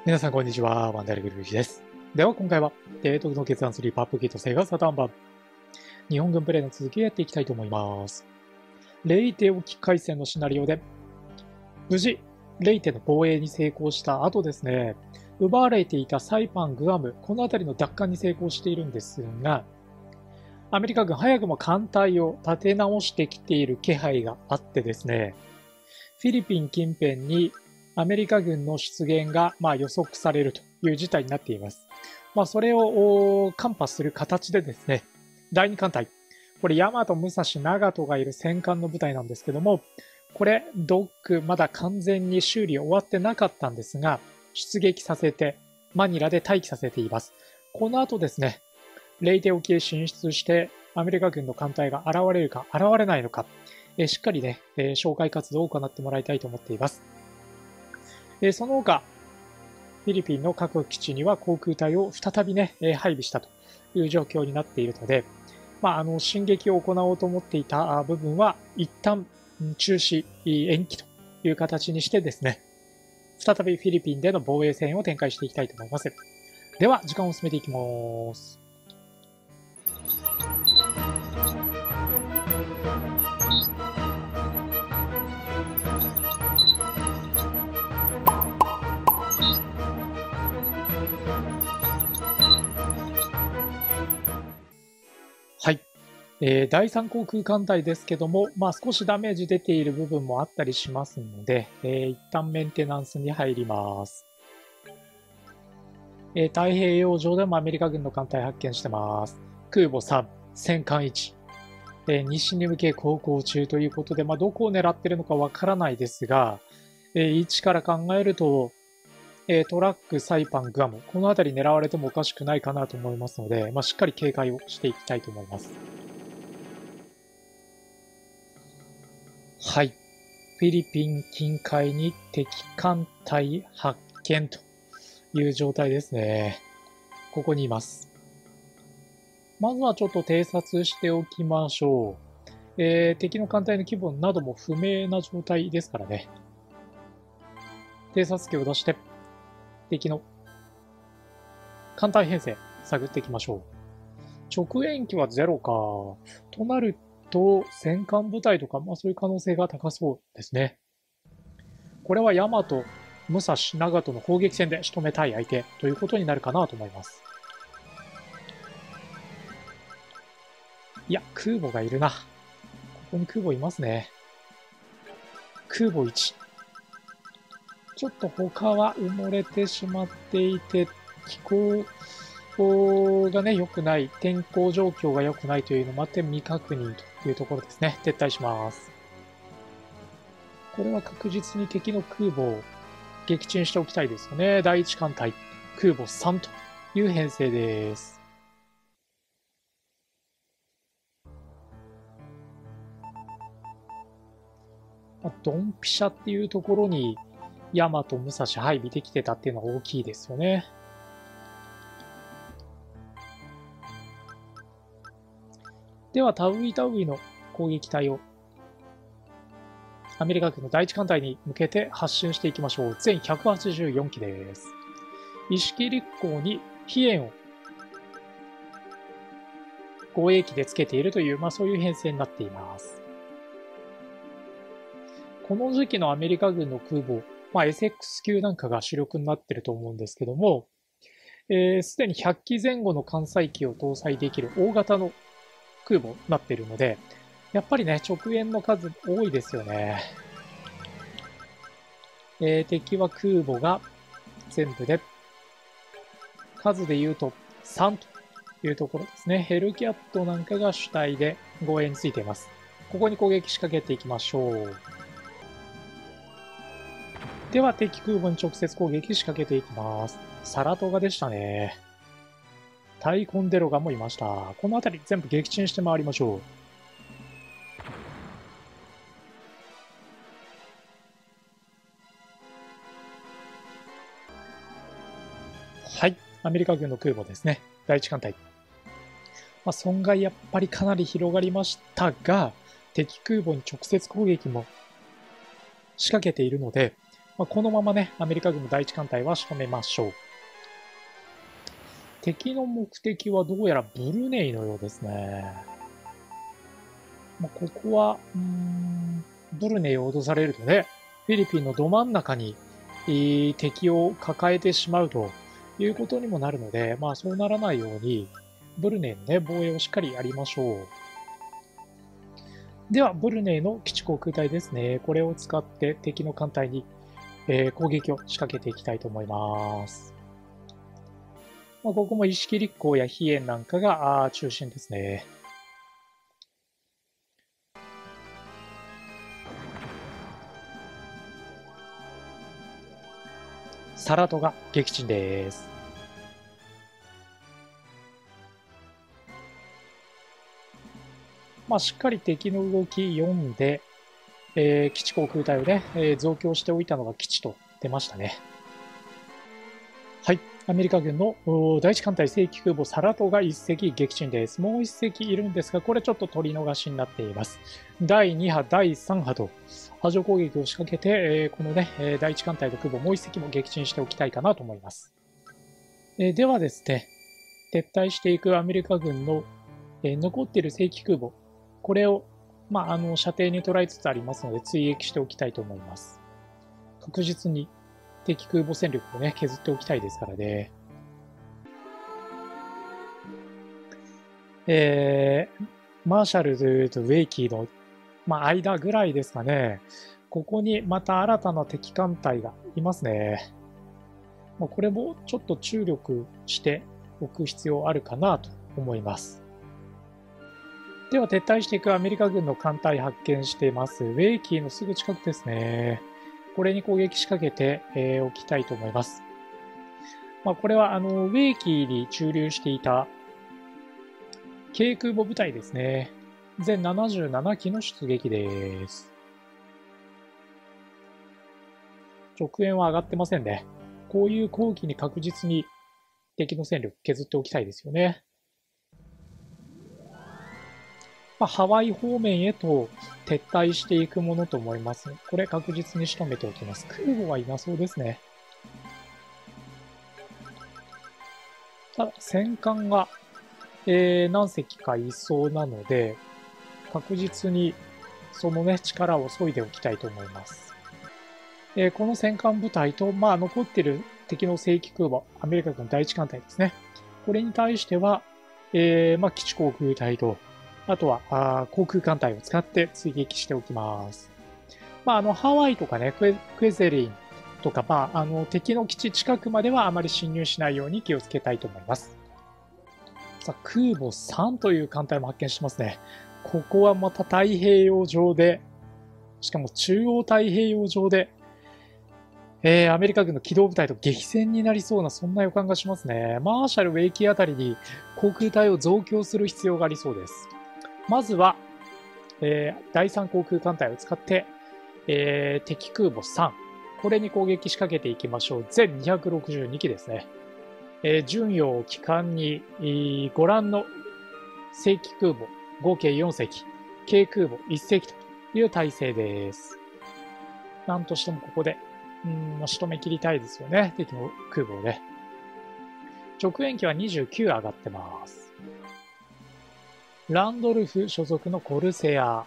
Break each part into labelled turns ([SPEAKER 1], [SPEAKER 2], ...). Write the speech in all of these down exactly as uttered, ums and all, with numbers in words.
[SPEAKER 1] 皆さんこんにちは、ワンダルグルージです。では今回は、提督の決断するパップキットセガサターン版、日本軍プレイの続きをやっていきたいと思います。レイテ沖海戦のシナリオで、無事、レイテの防衛に成功した後ですね、奪われていたサイパン、グアム、この辺りの奪還に成功しているんですが、アメリカ軍早くも艦隊を立て直してきている気配があってですね、フィリピン近辺にアメリカ軍の出現がまあ予測されるという事態になっています。まあ、それを看破する形でですね、だいに艦隊、これ、大和、武蔵、長門がいる戦艦の部隊なんですけども、これ、ドック、まだ完全に修理終わってなかったんですが、出撃させて、マニラで待機させています。この後ですね、レイテ沖へ進出して、アメリカ軍の艦隊が現れるか現れないのか、えしっかりね、え紹介活動を行ってもらいたいと思っています。えその他、フィリピンの各基地には航空隊を再びね、配備したという状況になっているので、まあ、あの、進撃を行おうと思っていた部分は、一旦中止、延期という形にしてですね、再びフィリピンでの防衛戦を展開していきたいと思います。では、時間を進めていきます。はい。えー、だいさん航空艦隊ですけども、まあ、少しダメージ出ている部分もあったりしますので、えー、一旦メンテナンスに入ります。えー、太平洋上でもアメリカ軍の艦隊発見してます。空母さん、戦艦いち、えー、西に向け航行中ということで、まあ、どこを狙ってるのかわからないですが、えー、いちから考えると、えー、トラック、サイパン、グアム、この辺り狙われてもおかしくないかなと思いますので、まあ、しっかり警戒をしていきたいと思います。はい。フィリピン近海に敵艦隊発見という状態ですね。ここにいます。まずはちょっと偵察しておきましょう。えー、敵の艦隊の規模なども不明な状態ですからね。偵察機を出して、敵の艦隊編成探っていきましょう。直縁機はゼロか。となると、戦艦部隊とか、まあそういう可能性が高そうですね。これは大和、武蔵、長門の砲撃戦で仕留めたい相手ということになるかなと思います。いや、空母がいるな。ここに空母いますね。空母いち。ちょっと他は埋もれてしまっていて、気候がね、良くない、天候状況が良くないというのもあって未確認というところですね。撤退します。これは確実に敵の空母を撃沈しておきたいですよね。だいいち艦隊、空母さんという編成です。まあ、ドンピシャっていうところに、大和、武蔵配備できてたっていうのは大きいですよね。では、タウイタウイの攻撃隊をアメリカ軍のだいいち艦隊に向けて発進していきましょう。全ひゃくはちじゅうよん機です。意識立港に飛燕を護衛機でつけているという、まあそういう編成になっています。この時期のアメリカ軍の空母、まあ エスエックス 級なんかが主力になっていると思うんですけども、す、えー、で、にひゃっ機前後の艦載機を搭載できる大型の空母になっているので、やっぱりね、直縁の数多いですよね。えー、敵は空母が全部で、数で言うとさんというところですね。ヘルキャットなんかが主体で護衛についています。ここに攻撃仕掛けていきましょう。では、敵空母に直接攻撃仕掛けていきます。サラトガでしたね。タイコンデロガもいました。この辺り全部撃沈して回りましょう。はい。アメリカ軍の空母ですね。だいいち艦隊。まあ、損害やっぱりかなり広がりましたが、敵空母に直接攻撃も仕掛けているので、 まあ、このままね、アメリカ軍の第一艦隊は仕留めましょう。敵の目的はどうやらブルネイのようですね。まあ、ここは、うーん、ブルネイを脅されるとね、フィリピンのど真ん中に敵を抱えてしまうということにもなるので、まあそうならないように、ブルネイのね、防衛をしっかりやりましょう。では、ブルネイの基地航空隊ですね。これを使って敵の艦隊に、えー、攻撃を仕掛けていきたいと思います。まあ、ここも意識立港や飛燕なんかが中心ですね。サラトが撃沈です。まあ、しっかり敵の動き読んで、えー、基地航空隊をね、えー、増強しておいたのが基地と出ましたね。はい。アメリカ軍の第一艦隊正規空母サラトがいっ隻撃沈です。もういっ隻いるんですが、これちょっと取り逃しになっています。だいに波、だいさん波と波状攻撃を仕掛けて、えー、このね、第一艦隊の空母もういっ隻も撃沈しておきたいかなと思います。えー、ではですね、撤退していくアメリカ軍の、えー、残っている正規空母、これを、まあ、あの射程に捉えつつありますので追撃しておきたいと思います。確実に敵空母戦力をね、削っておきたいですからね。えー、マーシャルとウェイキーの、まあ、間ぐらいですかね。ここにまた新たな敵艦隊がいますね。まあ、これもちょっと注力しておく必要あるかなと思います。では撤退していくアメリカ軍の艦隊発見しています。ウェイキーのすぐ近くですね。これに攻撃仕掛けて、えー、おきたいと思います。まあ、これはあのウェイキーに駐留していた軽空母部隊ですね。全ななじゅうなな機の出撃です。直縁は上がってませんね。こういう後期に確実に敵の戦力削っておきたいですよね。まあ、ハワイ方面へと撤退していくものと思います。これ確実に仕留めておきます。空母はいなそうですね。ただ、戦艦が、えー、何隻かいそうなので、確実にそのね、力を削いでおきたいと思います。えー、この戦艦部隊と、まあ、残っている敵の正規空母、アメリカ軍第一艦隊ですね。これに対しては、えー、まあ、基地航空隊と、あとはあ航空艦隊を使って追撃しておきます。まあ、あのハワイとかね、クエクエゼリンとか、まあ、あの敵の基地近くまではあまり侵入しないように気をつけたいと思います。さあ、空母さんという艦隊も発見しますね。ここはまた太平洋上で、しかも中央太平洋上で、えー、アメリカ軍の機動部隊と激戦になりそうな、そんな予感がしますね。マーシャル、ウェイキーあたりに航空隊を増強する必要がありそうです。まずは、えー、だいさん航空艦隊を使って、えー、敵空母さん、これに攻撃仕掛けていきましょう。全にひゃくろくじゅうに機ですね。えー、巡洋機関に、えー、ご覧の正規空母、合計よん隻、軽空母いち隻という体制です。なんとしてもここで、うん、仕留め切りたいですよね。敵の空母で。直縁機はにじゅうきゅう上がってます。ランドルフ所属のコルセア。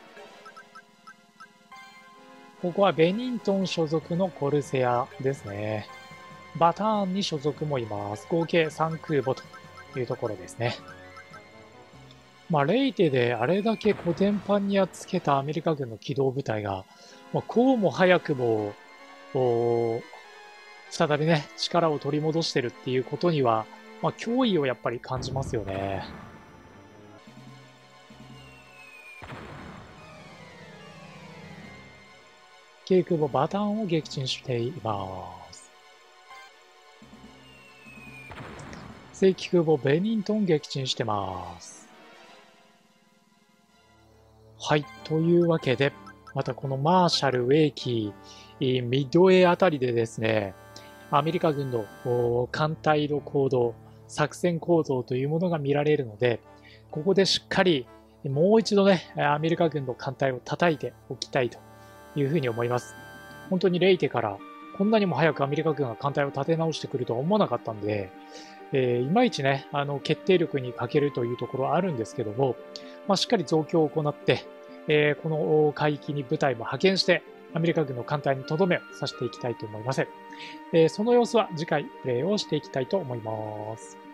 [SPEAKER 1] ここはベニントン所属のコルセアですね。バターンに所属もいます。合計さん空母というところですね。まあ、レイテであれだけコテンパンにやっつけたアメリカ軍の機動部隊が、まあ、こうも早くも、再びね、力を取り戻してるっていうことには、まあ、脅威をやっぱり感じますよね。軽空母バターンを撃沈しています。正規空母ベニントン撃沈してます。はい。というわけで、またこのマーシャル、ウェイキー、ミッドウェイあたりでですね、アメリカ軍の艦隊の行動、作戦構造というものが見られるので、ここでしっかりもう一度ね、アメリカ軍の艦隊を叩いておきたいというふうに思います。本当にレイテからこんなにも早くアメリカ軍が艦隊を立て直してくるとは思わなかったんで、えー、いまいちね、あの、決定力に欠けるというところはあるんですけども、まあ、しっかり増強を行って、えー、この海域に部隊も派遣して、アメリカ軍の艦隊にとどめを刺していきたいと思います。えー、その様子は次回プレイをしていきたいと思います。